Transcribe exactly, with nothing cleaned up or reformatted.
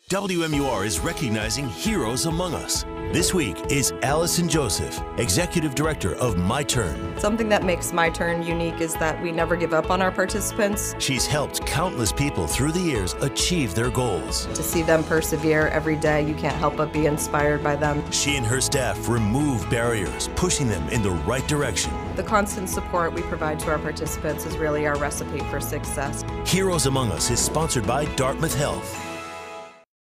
W M U R is recognizing Heroes Among Us. This week is Allison Joseph, Executive Director of My Turn. Something that makes My Turn unique is that we never give up on our participants. She's helped countless people through the years achieve their goals. To see them persevere every day, you can't help but be inspired by them. She and her staff remove barriers, pushing them in the right direction. The constant support we provide to our participants is really our recipe for success. Heroes Among Us is sponsored by Dartmouth Health.